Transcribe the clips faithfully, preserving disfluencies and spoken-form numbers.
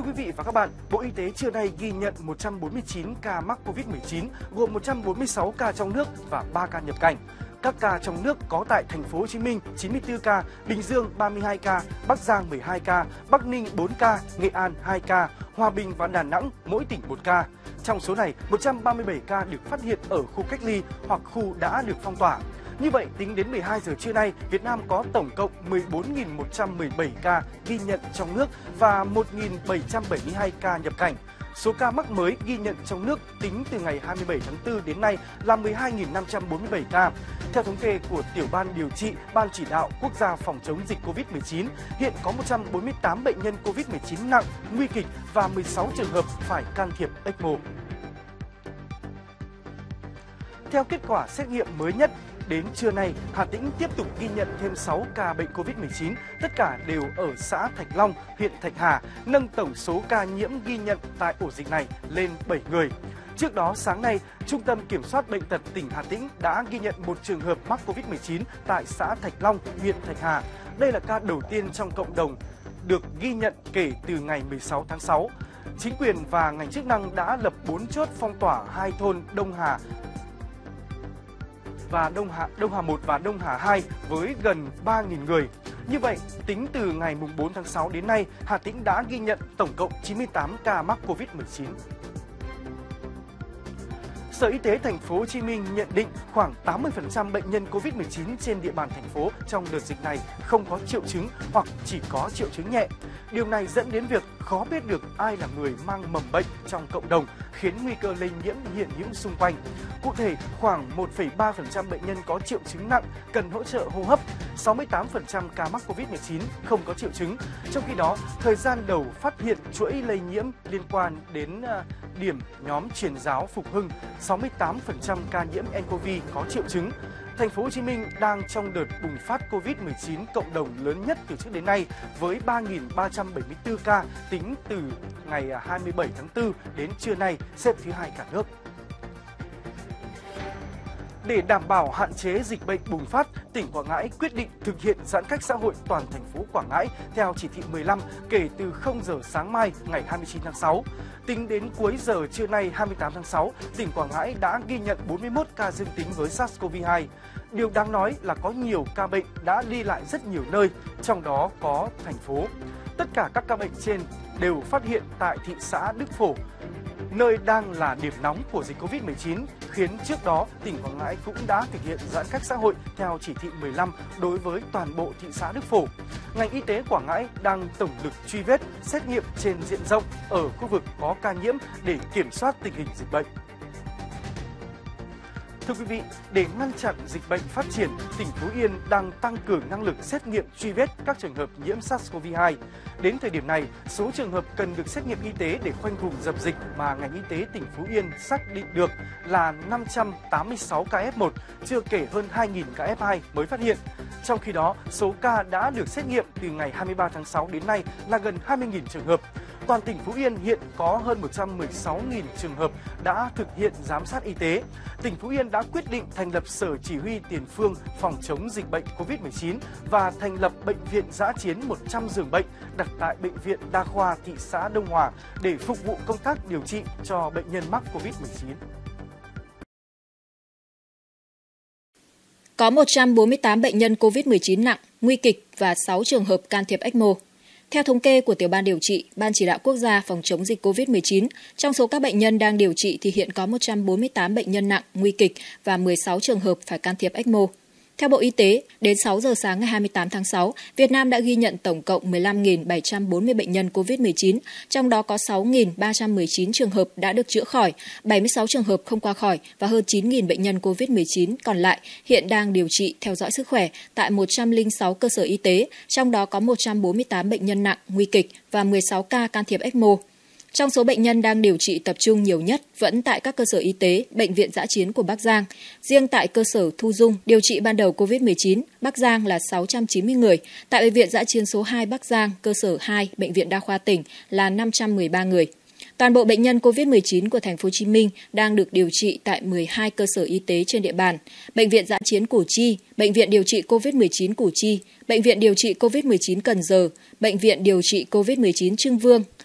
quý vị và các bạn, Bộ Y tế trưa nay ghi nhận một trăm bốn mươi chín ca mắc Covid mười chín, gồm một trăm bốn mươi sáu ca trong nước và ba ca nhập cảnh. Các ca trong nước có tại Thành phố Hồ Chí Minh chín mươi tư ca, Bình Dương ba mươi hai ca, Bắc Giang mười hai ca, Bắc Ninh bốn ca, Nghệ An hai ca, Hòa Bình và Đà Nẵng mỗi tỉnh một ca. Trong số này, một trăm ba mươi bảy ca được phát hiện ở khu cách ly hoặc khu đã được phong tỏa. Như vậy, tính đến mười hai giờ trưa nay, Việt Nam có tổng cộng mười bốn nghìn một trăm mười bảy ca ghi nhận trong nước và một nghìn bảy trăm bảy mươi hai ca nhập cảnh. Số ca mắc mới ghi nhận trong nước tính từ ngày hai mươi bảy tháng tư đến nay là mười hai nghìn năm trăm bốn mươi bảy ca. Theo thống kê của Tiểu ban Điều trị Ban Chỉ đạo Quốc gia phòng chống dịch Covid mười chín, hiện có một trăm bốn mươi tám bệnh nhân Covid mười chín nặng, nguy kịch và mười sáu trường hợp phải can thiệp ếch mô. Theo kết quả xét nghiệm mới nhất, đến trưa nay, Hà Tĩnh tiếp tục ghi nhận thêm sáu ca bệnh Covid mười chín, tất cả đều ở xã Thạch Long, huyện Thạch Hà, nâng tổng số ca nhiễm ghi nhận tại ổ dịch này lên bảy người. Trước đó, sáng nay, Trung tâm Kiểm soát Bệnh tật tỉnh Hà Tĩnh đã ghi nhận một trường hợp mắc Covid mười chín tại xã Thạch Long, huyện Thạch Hà. Đây là ca đầu tiên trong cộng đồng được ghi nhận kể từ ngày mười sáu tháng sáu. Chính quyền và ngành chức năng đã lập bốn chốt phong tỏa hai thôn Đông Hà và Đông Hà, Đông Hà một và Đông Hà hai với gần ba nghìn người. Như vậy, tính từ ngày bốn tháng sáu đến nay, Hà Tĩnh đã ghi nhận tổng cộng chín mươi tám ca mắc Covid mười chín. Sở Y tế Thành phố Hồ Chí Minh nhận định khoảng tám mươi phần trăm bệnh nhân Covid mười chín trên địa bàn thành phố trong đợt dịch này không có triệu chứng hoặc chỉ có triệu chứng nhẹ. Điều này dẫn đến việc khó biết được ai là người mang mầm bệnh trong cộng đồng, khiến nguy cơ lây nhiễm hiện hữu xung quanh. Cụ thể, khoảng một phẩy ba phần trăm bệnh nhân có triệu chứng nặng cần hỗ trợ hô hấp, sáu mươi tám phần trăm ca mắc Covid mười chín không có triệu chứng. Trong khi đó, thời gian đầu phát hiện chuỗi lây nhiễm liên quan đến điểm nhóm Truyền giáo Phục Hưng, sáu mươi tám phần trăm ca nhiễm nCoV có triệu chứng. Thành phố Hồ Chí Minh đang trong đợt bùng phát Covid mười chín cộng đồng lớn nhất từ trước đến nay với ba nghìn ba trăm bảy mươi tư ca tính từ ngày hai mươi bảy tháng tư đến trưa nay, xếp thứ hai cả nước. Để đảm bảo hạn chế dịch bệnh bùng phát, tỉnh Quảng Ngãi quyết định thực hiện giãn cách xã hội toàn thành phố Quảng Ngãi theo chỉ thị mười lăm kể từ không giờ sáng mai ngày hai mươi chín tháng sáu. Tính đến cuối giờ trưa nay hai mươi tám tháng sáu, tỉnh Quảng Ngãi đã ghi nhận bốn mươi mốt ca dương tính với SARS-xê o vê hai. Điều đáng nói là có nhiều ca bệnh đã đi lại rất nhiều nơi, trong đó có thành phố. Tất cả các ca bệnh trên đều phát hiện tại thị xã Đức Phổ, nơi đang là điểm nóng của dịch Covid mười chín, khiến trước đó tỉnh Quảng Ngãi cũng đã thực hiện giãn cách xã hội theo chỉ thị mười lăm đối với toàn bộ thị xã Đức Phổ. Ngành y tế Quảng Ngãi đang tổng lực truy vết, xét nghiệm trên diện rộng ở khu vực có ca nhiễm để kiểm soát tình hình dịch bệnh. Thưa quý vị, để ngăn chặn dịch bệnh phát triển, tỉnh Phú Yên đang tăng cường năng lực xét nghiệm truy vết các trường hợp nhiễm SARS-xê o vê hai. Đến thời điểm này, số trường hợp cần được xét nghiệm y tế để khoanh vùng dập dịch mà ngành y tế tỉnh Phú Yên xác định được là năm trăm tám mươi sáu ca ép một, chưa kể hơn hai nghìn ca ép hai mới phát hiện. Trong khi đó, số ca đã được xét nghiệm từ ngày hai mươi ba tháng sáu đến nay là gần hai mươi nghìn trường hợp. Toàn tỉnh Phú Yên hiện có hơn một trăm mười sáu nghìn trường hợp đã thực hiện giám sát y tế. Tỉnh Phú Yên đã quyết định thành lập Sở Chỉ huy Tiền phương phòng chống dịch bệnh Covid mười chín và thành lập Bệnh viện dã chiến một trăm giường bệnh đặt tại Bệnh viện Đa khoa thị xã Đông Hòa để phục vụ công tác điều trị cho bệnh nhân mắc Covid mười chín. Có một trăm bốn mươi tám bệnh nhân Covid mười chín nặng, nguy kịch và sáu trường hợp can thiệp ếch mô. Theo thống kê của Tiểu ban Điều trị, Ban Chỉ đạo Quốc gia phòng chống dịch Covid mười chín, trong số các bệnh nhân đang điều trị thì hiện có một trăm bốn mươi tám bệnh nhân nặng, nguy kịch và mười sáu trường hợp phải can thiệp ếch mô. Theo Bộ Y tế, đến sáu giờ sáng ngày hai mươi tám tháng sáu, Việt Nam đã ghi nhận tổng cộng mười lăm nghìn bảy trăm bốn mươi bệnh nhân Covid mười chín, trong đó có sáu nghìn ba trăm mười chín trường hợp đã được chữa khỏi, bảy mươi sáu trường hợp không qua khỏi và hơn chín nghìn bệnh nhân Covid mười chín còn lại hiện đang điều trị theo dõi sức khỏe tại một trăm lẻ sáu cơ sở y tế, trong đó có một trăm bốn mươi tám bệnh nhân nặng, nguy kịch và mười sáu ca can thiệp ếch mô. Trong số bệnh nhân đang điều trị tập trung nhiều nhất vẫn tại các cơ sở y tế, Bệnh viện dã chiến của Bắc Giang. Riêng tại cơ sở thu dung điều trị ban đầu Covid mười chín, Bắc Giang là sáu trăm chín mươi người. Tại Bệnh viện dã chiến số hai Bắc Giang, cơ sở hai, Bệnh viện Đa khoa tỉnh là năm trăm mười ba người. Toàn bộ bệnh nhân Covid mười chín của Thành phố Hồ Chí Minh đang được điều trị tại mười hai cơ sở y tế trên địa bàn: Bệnh viện dã chiến Củ Chi, Bệnh viện điều trị Covid mười chín Củ Chi, Bệnh viện điều trị Covid mười chín Cần Giờ, Bệnh viện điều trị Covid mười chín Trưng Vương,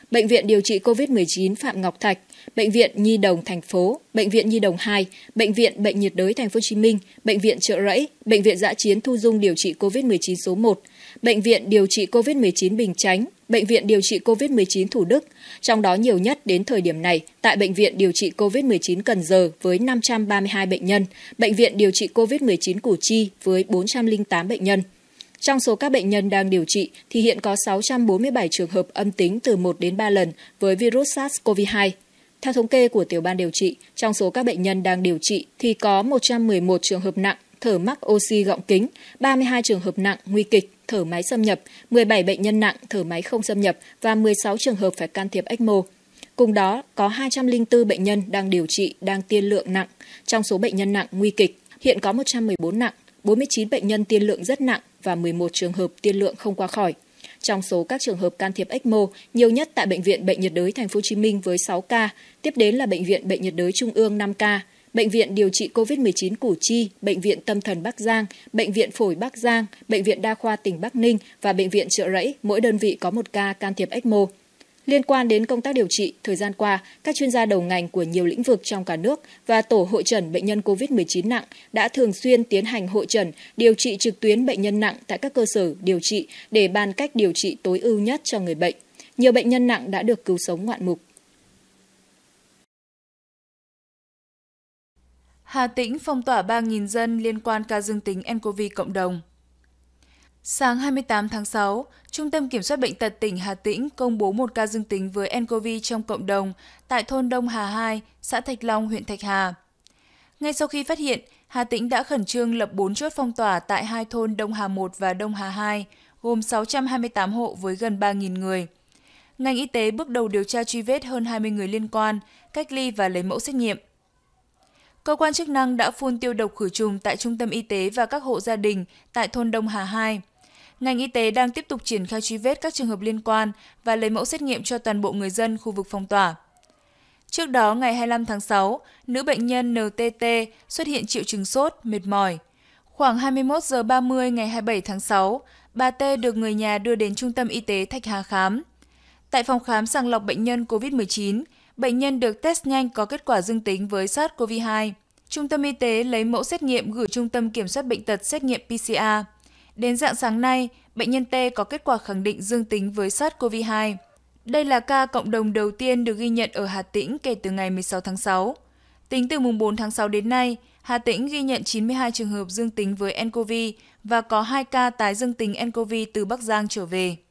Bệnh viện điều trị covid mười chín Phạm Ngọc Thạch, Bệnh viện Nhi đồng thành phố, Bệnh viện Nhi đồng hai, Bệnh viện Bệnh nhiệt đới Thành phố Hồ Chí Minh, Bệnh viện Chợ Rẫy, Bệnh viện Dã chiến thu dung điều trị covid mười chín số một, Bệnh viện điều trị covid mười chín Bình Chánh, Bệnh viện điều trị covid mười chín Thủ Đức, trong đó nhiều nhất đến thời điểm này tại Bệnh viện điều trị covid mười chín Cần Giờ với năm trăm ba mươi hai bệnh nhân, Bệnh viện điều trị covid mười chín Củ Chi với bốn trăm lẻ tám bệnh nhân. Trong số các bệnh nhân đang điều trị thì hiện có sáu trăm bốn mươi bảy trường hợp âm tính từ một đến ba lần với virus SARS-xê o vê hai. Theo thống kê của tiểu ban điều trị, trong số các bệnh nhân đang điều trị thì có một trăm mười một trường hợp nặng thở mắc oxy gọng kính, ba mươi hai trường hợp nặng nguy kịch thở máy xâm nhập, mười bảy bệnh nhân nặng thở máy không xâm nhập và mười sáu trường hợp phải can thiệp ECMO. Cùng đó, có hai trăm lẻ bốn bệnh nhân đang điều trị đang tiên lượng nặng. Trong số bệnh nhân nặng nguy kịch, hiện có một trăm mười bốn nặng, bốn mươi chín bệnh nhân tiên lượng rất nặng và mười một trường hợp tiên lượng không qua khỏi. Trong số các trường hợp can thiệp ECMO, nhiều nhất tại Bệnh viện Bệnh nhiệt đới Thành phố Hồ Chí Minh với sáu ca, tiếp đến là Bệnh viện Bệnh nhiệt đới Trung ương năm ca, Bệnh viện điều trị covid mười chín Củ Chi, Bệnh viện Tâm thần Bắc Giang, Bệnh viện Phổi Bắc Giang, Bệnh viện Đa khoa tỉnh Bắc Ninh và Bệnh viện Chợ Rẫy, mỗi đơn vị có một ca can thiệp ECMO. Liên quan đến công tác điều trị, thời gian qua, các chuyên gia đầu ngành của nhiều lĩnh vực trong cả nước và tổ hội chẩn bệnh nhân covid mười chín nặng đã thường xuyên tiến hành hội chẩn, điều trị trực tuyến bệnh nhân nặng tại các cơ sở điều trị để bàn cách điều trị tối ưu nhất cho người bệnh. Nhiều bệnh nhân nặng đã được cứu sống ngoạn mục. Hà Tĩnh phong tỏa ba nghìn dân liên quan ca dương tính en cô vê cộng đồng. Sáng hai mươi tám tháng sáu, Trung tâm Kiểm soát Bệnh tật tỉnh Hà Tĩnh công bố một ca dương tính với en cô vê trong cộng đồng tại thôn Đông Hà hai, xã Thạch Long, huyện Thạch Hà. Ngay sau khi phát hiện, Hà Tĩnh đã khẩn trương lập bốn chốt phong tỏa tại hai thôn Đông Hà một và Đông Hà hai, gồm sáu trăm hai mươi tám hộ với gần ba nghìn người. Ngành y tế bước đầu điều tra truy vết hơn hai mươi người liên quan, cách ly và lấy mẫu xét nghiệm. Cơ quan chức năng đã phun tiêu độc khử trùng tại trung tâm y tế và các hộ gia đình tại thôn Đông Hà hai. Ngành y tế đang tiếp tục triển khai truy vết các trường hợp liên quan và lấy mẫu xét nghiệm cho toàn bộ người dân khu vực phong tỏa. Trước đó, ngày hai mươi lăm tháng sáu, nữ bệnh nhân en tê tê xuất hiện triệu chứng sốt, mệt mỏi. Khoảng hai mươi mốt giờ ba mươi ngày hai mươi bảy tháng sáu, bà T được người nhà đưa đến trung tâm y tế Thạch Hà khám. Tại phòng khám sàng lọc bệnh nhân covid mười chín, bệnh nhân được test nhanh có kết quả dương tính với SARS-xê o vê hai. Trung tâm y tế lấy mẫu xét nghiệm gửi Trung tâm Kiểm soát Bệnh tật xét nghiệm pê xê rờ. Đến rạng sáng nay, bệnh nhân T có kết quả khẳng định dương tính với SARS-xê o vê hai. Đây là ca cộng đồng đầu tiên được ghi nhận ở Hà Tĩnh kể từ ngày mười sáu tháng sáu. Tính từ mùng bốn tháng sáu đến nay, Hà Tĩnh ghi nhận chín mươi hai trường hợp dương tính với en cô vê và có hai ca tái dương tính en cô vê từ Bắc Giang trở về.